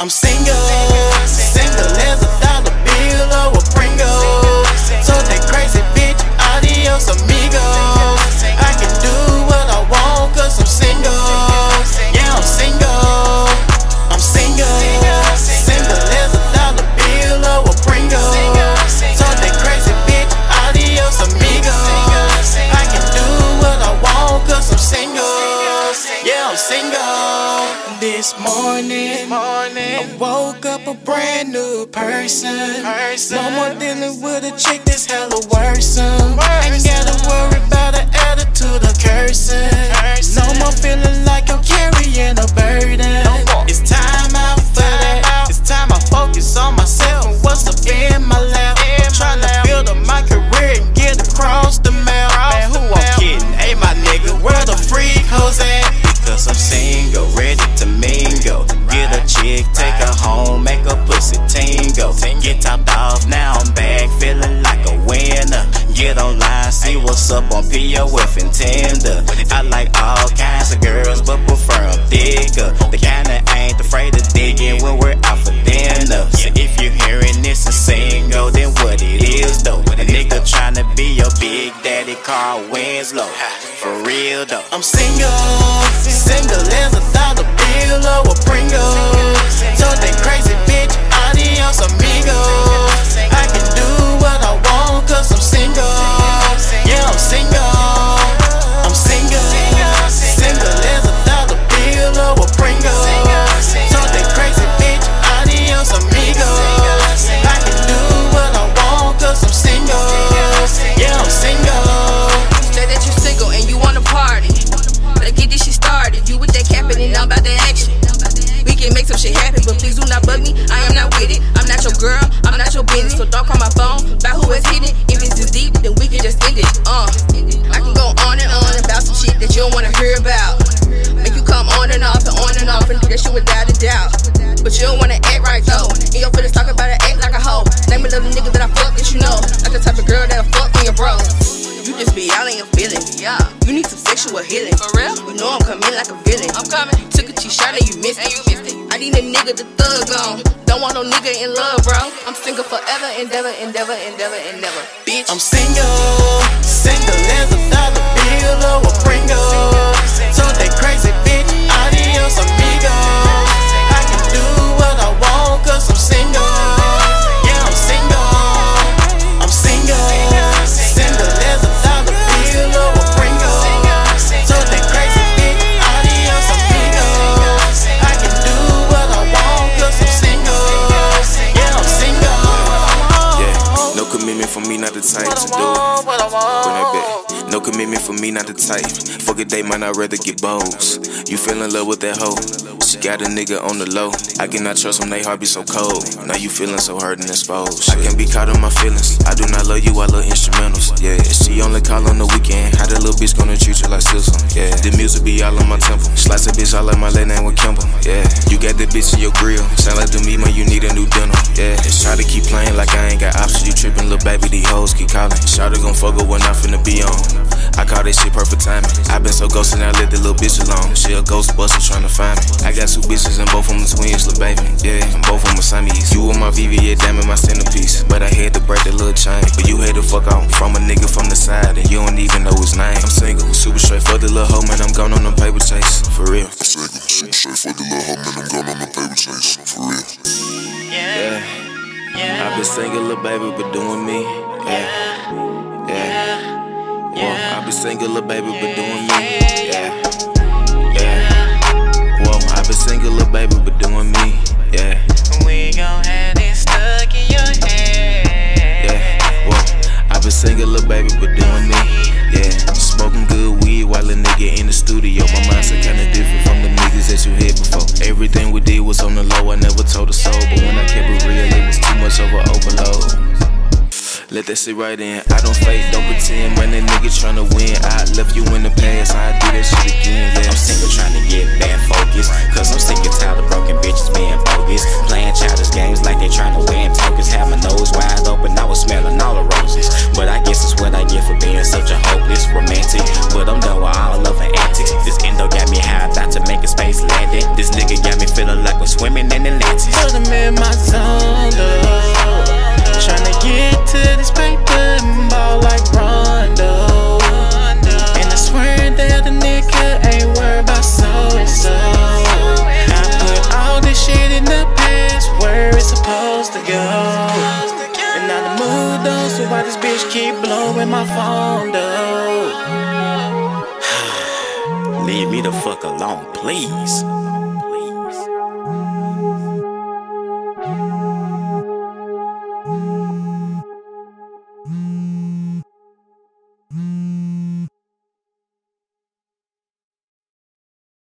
I'm single, single as a dollar bill or a Pringle. So that crazy bitch, adios amigos. I can do what I want cause I'm single. Yeah, I'm single. I'm single, single as a dollar bill or a Pringle. So that crazy bitch, adios amigos. I can do what I want cause I'm single. Yeah, I'm single. This morning, I woke up a brand new person. No more dealing with a chick that's hella worrisome. Ain't gotta worry about her attitude or cursing. No more feeling like I'm carrying a burden. It's time out for that. It's time I focus on myself and what's up in my lap. I'm trying to build up my career and get across the map. Man, who I'm kidding? Hey, my nigga, where the freak hoes at? Because I'm single, ready to mingle. Get a chick, take her home, make her pussy tingle. Get topped off, now I'm back, feeling like a winner. Get online, see what's up on POF and Tinder. I like all kinds of girls, but prefer a digger. The kind that ain't afraid to dig in when we're out for dinner. So if you're hearing this and single, then what it is though? A nigga tryna be your big daddy, Carl Winslow. For real though, I'm single, single as a dollar bill or a Pringle. So that crazy bitch, adios amigos. I can do what I want cause I'm single. Yeah, I'm single. I'm single, single as a dollar bill or a Pringle. So that crazy bitch, adios amigos. I can do what I want cause I'm single. Yeah, I'm single. Say that you're single and you wanna party. Let's get this shit started. You with that capping and I'm about that action. We can make some shit happen, but please do not bug me. I am not with it. I'm not your girl, I'm not your business. So don't call my phone about who has hit it. If it's this deep, then we can just end it. I can go on and on about some shit that you don't wanna hear about. Make you come on and off and do that shit without a doubt. But you don't wanna act right though. And your feelings talk about it, act like a hoe. Name another nigga that I fuck that you know. Not the type of girl that'll fuck on your bro. You just be out in your feelings, yeah. You need some sexual healing. For real? You know I'm coming like a villain. I'm coming. You took a T-shirt and you missed it. I need a nigga to thug on. Don't want no nigga in love, bro. I'm single forever, endeavor. Bitch, I'm single, single as a dollar bill or a Pringle. So that crazy bitch, adios amigos. I can do what I want cause I'm single. Yeah, I'm single. I'm single, single as a dollar bill or a Pringle. So that crazy bitch, adios amigos. I can do what I want cause I'm single. Yeah, I'm single. Yeah, no commitment for me, not the type to do it. Bring that back. No commitment for me, not the type. Fuck a date, might I'd rather get bows. You fell in love with that hoe. She got a nigga on the low. I cannot trust when they heart be so cold. Now you feeling so hurt and exposed. I can't be caught in my feelings. I do not love you, I love instrumentals. Yeah, she only call on the weekend. How that little bitch gonna treat you like sister? Yeah, the music be all on my temple. Slice a bitch all like my late name with Kimball. Yeah, you got that bitch in your grill. Sound like to me, man, you need a new dinner. Yeah, just try to keep playing like I ain't got options. You tripping, little baby, these hoes keep calling. Shawty gon' fuck her when I'm finna be on. I call that shit perfect timing. I been so ghosted, I let the little bitch alone. She a ghostbuster tryna find me. I got two bitches and both of them twins, little baby. Yeah, and both of them Siamese. You were my VVS, diamond, my centerpiece. But I had to break that little chain. But you had to fuck out from a nigga from the side, and you don't even know his name. I'm single, super straight for the little hoe, man. I'm gone on the paper chase, for real. Single, super straight for the little hoe, man. I'm gone on the paper chase, for real. Yeah, I've been single, little baby, but doing me. Yeah. I've been single, little baby, but doing me. I've been single, little baby, but doing me. Yeah. We gon' have it stuck in your head. Yeah. I've been single, little baby, but doing me. Yeah. Smoking good weed while a nigga in the studio. My mindset kinda different from the niggas that you had before. Everything we did was on the low, I never told a soul. But when I kept it real, it was too much of an overload. Let that sit right in. I don't fake, don't pretend. Man, that nigga tryna win. I left you in the past, I do that shit again. Yeah. I'm single tryna get bad focus. Cause I'm sick and tired of broken bitches being bogus. Playing childish games like they tryna win tokens. Have my nose wide open, I was smelling all the roses. But I guess it's what I get for being such a hopeless romantic. But I'm done with all of her antics. This endo got me high, about to make a space landing. This nigga got me feeling like I'm swimming in Atlantis. with my phone, though. Leave me the fuck alone, please.